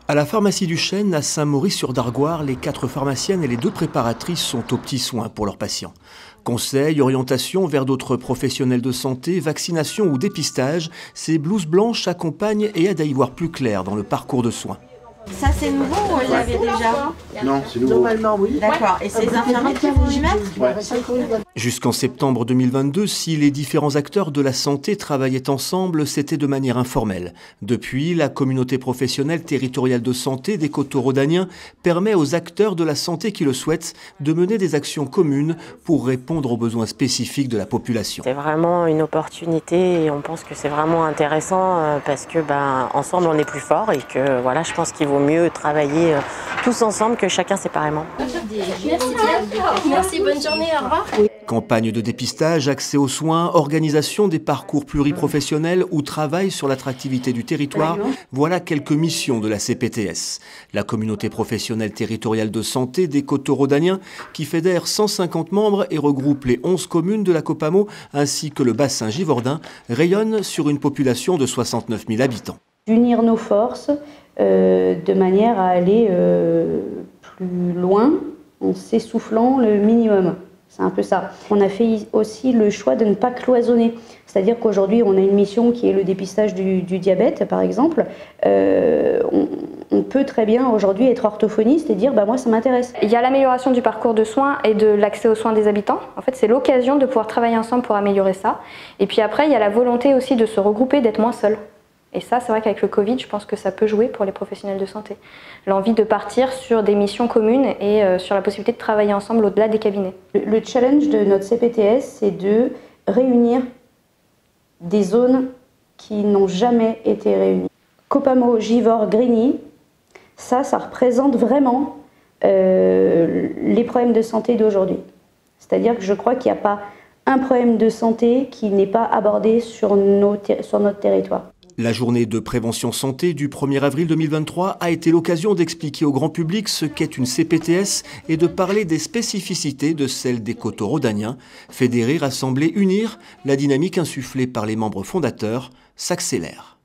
À la pharmacie du Chêne, à Saint-Maurice-sur-Dargoire, les 4 pharmaciennes et les 2 préparatrices sont aux petits soins pour leurs patients. Conseils, orientation vers d'autres professionnels de santé, vaccination ou dépistage, ces blouses blanches accompagnent et aident à y voir plus clair dans le parcours de soins. Ça c'est nouveau ou on l'avait déjà? Non, c'est nouveau. Normalement, oui. D'accord. Et c'est les infirmiers qui vont y mettre? Ouais. Jusqu'en septembre 2022, si les différents acteurs de la santé travaillaient ensemble, c'était de manière informelle. Depuis, la communauté professionnelle territoriale de santé des Coteaux Rhodaniens permet aux acteurs de la santé qui le souhaitent de mener des actions communes pour répondre aux besoins spécifiques de la population. C'est vraiment une opportunité et on pense que c'est vraiment intéressant parce que ensemble on est plus fort et que voilà, je pense qu'il vaut mieux travailler tous ensemble que chacun séparément. Merci, bonne journée, au revoir. Campagne de dépistage, accès aux soins, organisation des parcours pluriprofessionnels ou travail sur l'attractivité du territoire, voilà quelques missions de la CPTS. La communauté professionnelle territoriale de santé des Coteaux Rhodaniens qui fédère 150 membres et regroupe les 11 communes de la Copamo ainsi que le bassin Givordin rayonne sur une population de 69 000 habitants. Unir nos forces de manière à aller plus loin en s'essoufflant le minimum. C'est un peu ça. On a fait aussi le choix de ne pas cloisonner. C'est-à-dire qu'aujourd'hui, on a une mission qui est le dépistage du diabète, par exemple. On peut très bien aujourd'hui être orthophoniste et dire moi ça m'intéresse. Il y a l'amélioration du parcours de soins et de l'accès aux soins des habitants. En fait, c'est l'occasion de pouvoir travailler ensemble pour améliorer ça. Et puis après, il y a la volonté aussi de se regrouper, d'être moins seul. Et ça, c'est vrai qu'avec le Covid, je pense que ça peut jouer pour les professionnels de santé. L'envie de partir sur des missions communes et sur la possibilité de travailler ensemble au-delà des cabinets. Le challenge de notre CPTS, c'est de réunir des zones qui n'ont jamais été réunies. Copamo, Givors, Grigny, ça représente vraiment les problèmes de santé d'aujourd'hui. C'est-à-dire que je crois qu'il n'y a pas un problème de santé qui n'est pas abordé sur notre territoire. La journée de prévention santé du 1er avril 2023 a été l'occasion d'expliquer au grand public ce qu'est une CPTS et de parler des spécificités de celle des Coteaux Rhodaniens. Fédérer, rassembler, unir, la dynamique insufflée par les membres fondateurs s'accélère.